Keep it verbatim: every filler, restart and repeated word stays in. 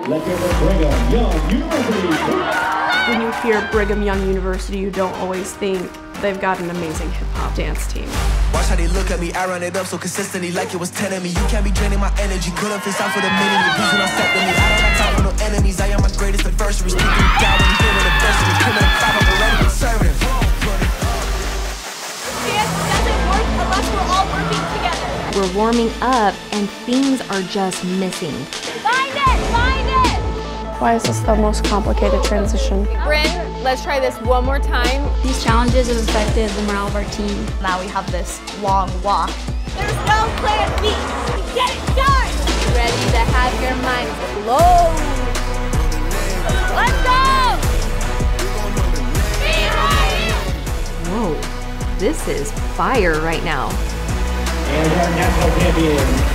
Let's hear for Brigham Young University. When you hear Brigham Young University, you don't always think they've got an amazing hip-hop dance team. Watch how they look at me, I run it up so consistently like it was ten of me. You can't be draining my energy, good up face out for the minute. You please when I step with me, I don't have time for no enemies. I am my greatest adversary, speaking down when you hear an adversity. Killing a crowd, I'm already conservative. Dance doesn't work unless we're all working together. We're warming up and things are just missing. Find it! Find it! Why is this the most complicated transition? Bryn, let's try this one more time. These challenges have affected the morale of our team. Now we have this long walk. There's no plan B. Get it done! Ready to have your mind blown. Let's go! B Y U! Whoa, this is fire right now. And our national champion,